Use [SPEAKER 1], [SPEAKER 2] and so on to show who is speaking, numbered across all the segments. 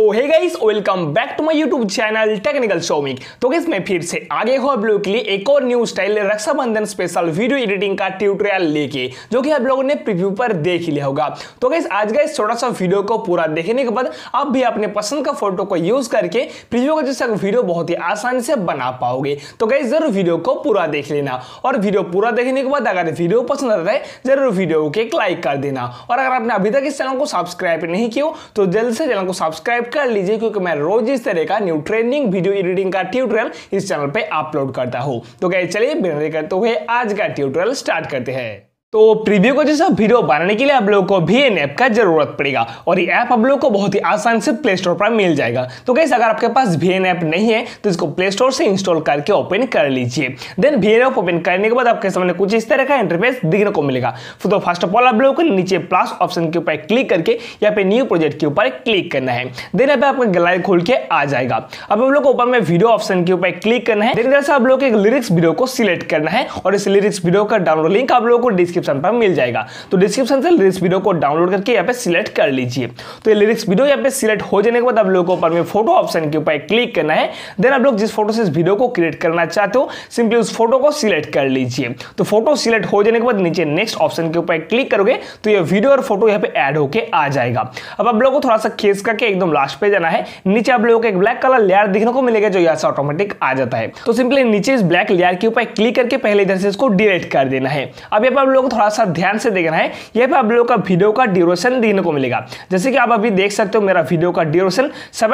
[SPEAKER 1] तो hey guys, welcome back to my YouTube channel technical Shoumik. तो guys मैं फिर से आगे हूं आप लोगों के लिए एक और new style Rakshabandhan special video editing का ट्यूटोरियल लेके, जो कि आप लोगों ने प्रीव्यू पर देख ही लिया होगा। तो गाइस आज गाइस छोटा सा वीडियो को पूरा देखने के बाद आप भी अपने पसंद का फोटो को यूज करके प्रीव्यू का जैसा वीडियो बहुत ही आसानी से बना पाओगे। तो गाइस जरूर वीडियो को पूरा देख लेना, और वीडियो पूरा देखने के बाद अगर वीडियो पसंद आता है जरूर वीडियो को एक लाइक कर देना। और अगर आपने अभी तक इस चैनल को सब्सक्राइब नहीं किया तो जल्द से चैनल को सब्सक्राइब कर लीजिए, क्योंकि मैं रोज इस तरह का न्यू ट्रेंडिंग वीडियो एडिटिंग का ट्यूटोरियल इस चैनल पे अपलोड करता हूं। तो गाइस चलिए बिना देर करते हुए आज का ट्यूटोरियल स्टार्ट करते हैं। तो प्रीव्यू को जैसा वीडियो बनाने के लिए आप लोगों को VN ऐप का जरूरत पड़ेगा, और ये ऐप आप लोगों को बहुत ही आसान से प्ले स्टोर पर मिल जाएगा। तो गाइस अगर आपके पास VN ऐप नहीं है तो इसको प्ले स्टोर से इंस्टॉल करके ओपन कर लीजिए। देन VN ऐप ओपन करने के बाद आपके सामने कुछ इस तरह का इंटरफेस दिखने को मिलेगा। तो फर्स्ट ऑफ ऑल आप लोगों को नीचे प्लस ऑप्शन के ऊपर क्लिक करके यहाँ पे न्यू प्रोजेक्ट के ऊपर क्लिक करना है। देन यहाँ पे आपका गैलरी खोल के आ जाएगा। अब आप लोग को ऊपर में वीडियो ऑप्शन के ऊपर क्लिक करना है। देन जैसे आप लोग एक लिरिक्स वीडियो को सिलेक्ट करना है, और इस लिरिक्स वीडियो का डाउनलोड लिंक आप लोगों को डिस्क्रिप्शन पर मिल जाएगा। तो डिस्क्रिप्शन से लिरिक्स वीडियो को डाउनलोड करके यहाँ पे सिलेक्ट कर लीजिए। तो ये लिरिक्स वीडियो यहाँ पे सिलेक्ट हो जाने के बाद आप लोगों को ऊपर में फोटो ऑप्शन के ऊपर क्लिक करना है। देन आप लोग जिस फोटो से इस वीडियो को क्रिएट करना चाहते हो सिंपली उस फोटो को सिलेक्ट कर लीजिए। तो फोटो सिलेक्ट हो जाने के बाद नीचे नेक्स्ट ऑप्शन के ऊपर क्लिक करोगे तो ये वीडियो और फोटो यहाँ पे ऐड होके आ जाएगा। अब आप लोगों को थोड़ा सा खींच करके एकदम लास्ट पे जाना है। नीचे आप लोगों को एक ब्लैक कलर लेयर दिखने को मिलेगा, जो यहाँ से ऑटोमेटिक आ जाता है। तो सिंपली नीचे इस ब्लैक लेयर के ऊपर क्लिक करके पहले इधर से इसको डिलीट कर देना है। अब यहाँ पे आप लोगों को थोड़ा सा ध्यान से देखना है, यहाँ पे आप लोगों का वीडियो का ड्यूरेशन देखने को मिलेगा। जैसे कि आप अभी देख सकते हो मेरा वीडियो का ड्यूरेशन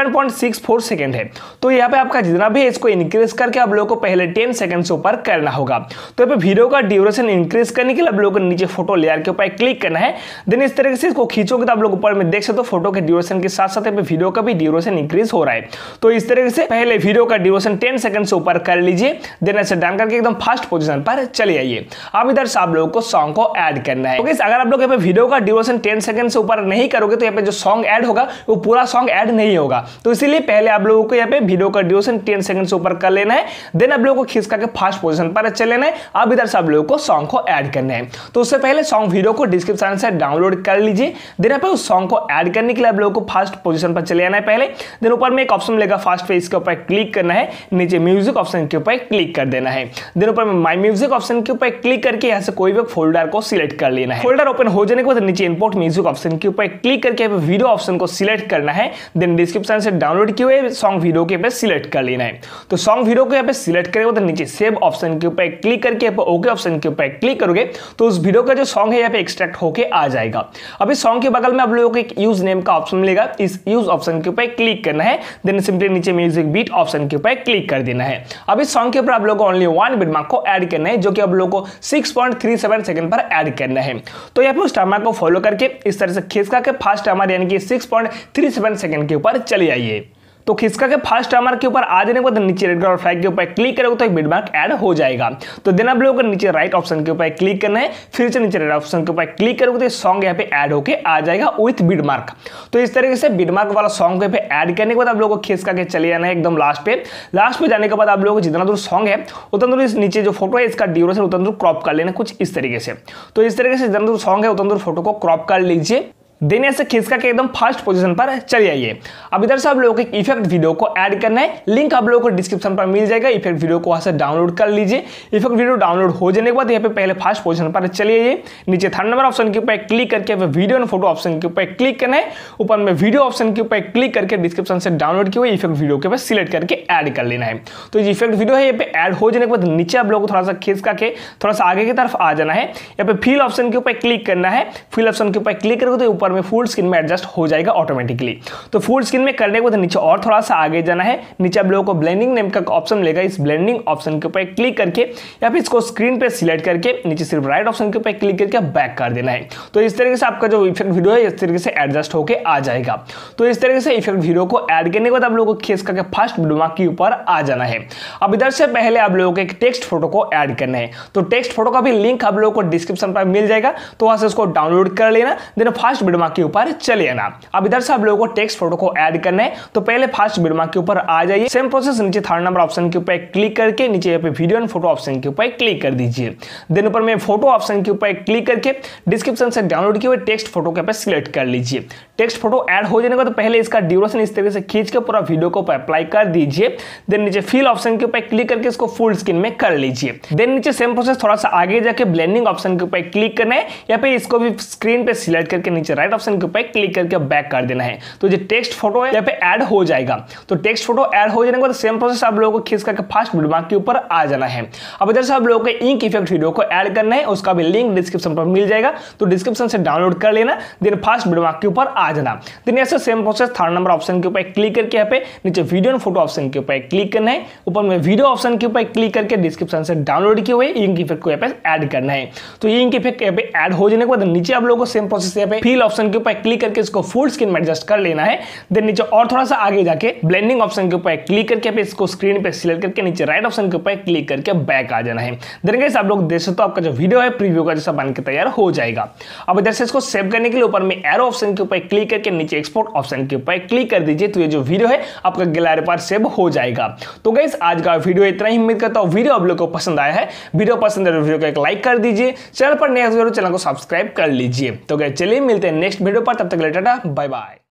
[SPEAKER 1] 7.64 सेकंड है। तो यहाँ पे आपका जितना भी है इसको इंक्रीज करके आप लोगों को पहले 10 सेकंड से ऊपर करना होगा। तो यहाँ पे वीडियो का ड्यूरेशन इंक्रीज करने के लिए आप लोगों को नीचे फोटो लेयर के ऊपर क्लिक करना है। देन इस तरीके से इसको खींचोगे तो आप लोग ऊपर में देख सकते हो फोटो के ड्यूरेशन के साथ साथ वीडियो का भी ड्यूरेशन इंक्रीज हो रहा है। तो इस तरीके से पहले वीडियो का ड्यूरेशन 10 सेकंड से ऊपर कर लीजिए। देन ऐसे डन करके एकदम फर्स्ट पोजीशन पर चले आइए। अब इधर से आप लोगों को सॉन्ग को ऐड करना है। अगर आप लोग यहाँ पे वीडियो का ड्यूरेशन 10 सेकंड से ऊपर नहीं करोगे तो यहाँ पे जो सॉन्ग ऐड होगा वो पूरा सॉन्ग ऐड नहीं होगा। तो इसीलिए पहले आप लोगों को यहाँ पे वीडियो का ड्यूरेशन 10 सेकंड से ऊपर कर लेना है। देन आप लोगों को खींच करके फर्स्ट पोजीशन पर चले लेना है। अब इधर से आप लोगों को सॉन्ग को ऐड करना है। तो उससे पहले सॉन्ग वीडियो को डिस्क्रिप्शन से डाउनलोड कर लीजिए। देन यहाँ पे उस सॉन्ग को ऐड करने के लिए आप लोगों को फर्स्ट पोजीशन पर चले आना है पहले। देन ऊपर में एक ऑप्शन मिलेगा फर्स्ट पे, इसके ऊपर क्लिक करना है। नीचे म्यूजिक ऑप्शन के ऊपर क्लिक कर देना है। देन ऊपर में माई म्यूजिक ऑप्शन के ऊपर क्लिक करके यहाँ से कोई भी फोल्डर को सिलेक्ट कर लेना है। फोल्डर ओपन हो जाने के बाद नीचे इंपोर्ट म्यूजिक ऑप्शन के ऊपर क्लिक करके वीडियो ऑप्शन को सिलेक्ट करना है। देन डिस्क्रिप्शन से डाउनलोड किए हुए सॉन्ग वीडियो के पे सिलेक्ट कर लेना है। तो सॉन्ग वीडियो को यहाँ पे सिलेक्ट करेंगे तो नीचे सेव ऑप्शन के ऊपर क्लिक करके ओके ऑप्शन के ऊपर क्लिक करोगे तो उस वीडियो का जो सॉन्ग है यहाँ पे एक्सट्रैक्ट होके आ जाएगा। अब इस सॉन्ग के बगल में आप लोगों को एक यूज नेम का ऑप्शन मिलेगा, इस यूज ऑप्शन के ऊपर क्लिक करना है। देन सिंपली नीचे म्यूजिक बीट ऑप्शन के ऊपर क्लिक कर देना है। अब इस सॉन्ग के ऊपर आप लोगों को ओनली 1 बिटमार्क को ऐड करना है, जो कि आप लोगों को 6.37 सेकंड पर ऐड करना है। तो यहाँ पे उस टाइमर को फॉलो करके इस तरह से खींच करके फास्ट टाइमर यानी कि 6.37 सेकंड के ऊपर चले आइए। तो खिसका के फास्ट टाइमर के ऊपर आ जाने के बाद नीचे रेड कलर फ्लैग के ऊपर क्लिक करोगे तो एक बिटमार्क ऐड हो जाएगा। तो देन आप लोगों को नीचे राइट ऑप्शन के ऊपर क्लिक करना है, फिर से नीचे रेड ऑप्शन के ऊपर क्लिक करोगे तो सॉन्ग यहाँ पे ऐड होके आ जाएगा विथ बिटमार्क। तो इस तरीके से बिटमार्क वाला सॉन्ग को ऐड करने के बाद आप लोगों को खिसका के चले जाना है एकदम लास्ट पे। लास्ट पे जाने के बाद आप लोगों को जितना दूर सॉन्ग है उतना दूर इस नीचे जो फोटो है इसका ड्यूरेशन उतना दूर क्रॉप कर लेना कुछ इस तरीके से। तो इस तरीके से जितना दूर सॉन्ग है उतना दूर फोटो को क्रॉप कर लीजिए। देन ऐसे खिसका के एकदम फर्स्ट पोजीशन पर चले आइए। अब इधर से आप लोगों को एक इफेक्ट वीडियो को ऐड करना है। लिंक आप लोगों को डिस्क्रिप्शन पर मिल जाएगा। इफेक्ट वीडियो को वहां से डाउनलोड कर लीजिए। इफेक्ट वीडियो डाउनलोड हो जाने के बाद यहाँ पे पहले फर्स्ट पोजीशन पर चले आइए। नीचे थर्ड नंबर ऑप्शन के ऊपर क्लिक करके वीडियो एंड फोटो ऑप्शन के ऊपर क्लिक करना है। ऊपर में वीडियो ऑप्शन के ऊपर क्लिक करके डिस्क्रिप्शन से डाउनलोड किए हुए इफेक्ट वीडियो के ऊपर सिलेक्ट करके ऐड कर लेना है। तो ये इफेक्ट वीडियो है यहाँ पे ऐड हो जाने के बाद नीचे आप लोगों को थोड़ा सा खींच के थोड़ा सा आगे की तरफ आ जाना है। यहाँ पे फिल ऑप्शन के ऊपर क्लिक करना है। फिल ऑप्शन के ऊपर क्लिक करोगे तो ऊपर में फुल स्क्रीन में एडजस्ट हो जाएगा ऑटोमेटिकली। तो फुल स्क्रीन में करने के बाद नीचे और थोड़ा सा आगे जाना है। नीचे आप लोगों को ब्लेंडिंग नेम का ऑप्शन मिलेगा, इस ब्लेंडिंग ऑप्शन के ऊपर क्लिक करके या फिर इसको स्क्रीन पे सिलेक्ट करके नीचे सिर्फ राइट ऑप्शन के ऊपर क्लिक करके बैक कर देना है। तो इस तरीके से आपका जो इफेक्ट वीडियो है इस तरीके से एडजस्ट होके आ जाएगा। तो इस तरीके से इफेक्ट वीडियो को ऐड करने के बाद आप लोगों को खींच करके फर्स्ट बिटमार्क के ऊपर आ जाना है। अब इधर से पहले आप लोगों को एक टेक्स्ट फोटो को ऐड करना है। तो टेक्स्ट फोटो का भी लिंक आप लोगों को डिस्क्रिप्शन पर मिल जाएगा, तो वहां से उसको डाउनलोड कर लेना। देन फर्स्ट बिटमार्क के ऊपर चले आना। अब इधर से आप लोगों को टेक्स्ट फोटो को ऐड करना है, तो पहले फर्स्ट बिटमार्क के ऊपर आ जाइए। सेम प्रोसेस, नीचे थर्ड नंबर ऑप्शन के ऊपर क्लिक करके नीचे यहाँ पे वीडियो एंड फोटो ऑप्शन के ऊपर क्लिक कर दीजिए। देन ऊपर में फोटो ऑप्शन के ऊपर क्लिक करके डिस्क्रिप्शन से डाउनलोड किए हुए टेक्स्ट फोटो के पे सिलेक्ट कर लीजिए। टेक्स्ट फोटो ऐड हो जाने का तो पहले इसका ड्यूरेशन इस तरीके से खींच के पूरा वीडियो को अप्लाई कर दीजिए। देन नीचे फिल ऑप्शन के ऊपर क्लिक करके इसको फुल स्क्रीन में कर लीजिए। देन नीचे सेम प्रोसेस थोड़ा सा आगे जाके ब्लेंडिंग ऑप्शन के ऊपर क्लिक करना है, या पे इसको भी स्क्रीन पे सिलेक्ट करके नीचे राइट ऑप्शन के ऊपर क्लिक करके बैक कर देना है। तो जो टेक्स्ट फोटो है यहाँ पे ऐड हो जाएगा। तो टेक्स्ट फोटो ऐड हो जाने के बाद सेम प्रोसेस आप लोगों को खींच करके फर्स्ट बिटमार्क के ऊपर आ जाना है। अब इधर से आप लोगों को इंक इफेक्ट वीडियो को ऐड करना है, उसका भी लिंक डिस्क्रिप्शन पर मिल जाएगा, तो डिस्क्रिप्शन से डाउनलोड कर लेना। देन फर्स्ट बिटमार्क के ऊपर आ जाना। देन ऐसे same process third number option के ऊपर क्लिक करके यहाँ पे नीचे वीडियो एंड फोटो ऑप्शन के ऊपर क्लिक करना है। ऊपर में वीडियो ऑप्शन के ऊपर क्लिक करके डिस्क्रिप्शन से डाउनलोड किए हुए इंक इफेक्ट को यहाँ पे ऐड करना है। तो ये इंक इफेक्ट यहाँ पे ऐड हो जाने के बाद नीचे आप लोगों को सेम प्रोसेस यहाँ पे फिल ऑप्शन के ऊपर क्लिक करके इसको फुल स्क्रीन में एडजस्ट कर लेना है। देन नीचे और थोड़ा सा आगे जाके ब्लेंडिंग ऑप्शन के ऊपर क्लिक करके यहाँ पे इसको स्क्रीन पे सिलेक्ट करके नीचे राइट ऑप्शन के ऊपर क्लिक करके बैक आ जाना है। देन गाइस आप लोग देख सकते हो आपका जो वीडियो है प्रीव्यू का जैसा बन के तैयार हो जाएगा। अब इधर से इसको सेव करने के लिए ऊपर में एरो ऑप्शन के ऊपर क्लिक करके नीचे एक्सपोर्ट ऑप्शन के ऊपर क्लिक कर दीजिए। तो ये जो वीडियो है आपका गैलरी पर सेव हो जाएगा। तो गाइस आज का वीडियो इतना ही। उम्मीद करता हूं वीडियो आप लोग को पसंद आया है। वीडियो पसंद है तो वीडियो को एक लाइक कर दीजिए। चैनल पर नए हो तो चैनल को सब्सक्राइब कर लीजिए। तो गाइस चलिए मिलते हैं नेक्स्ट वीडियो पर, तब तक के लिए टाटा बाय बाय।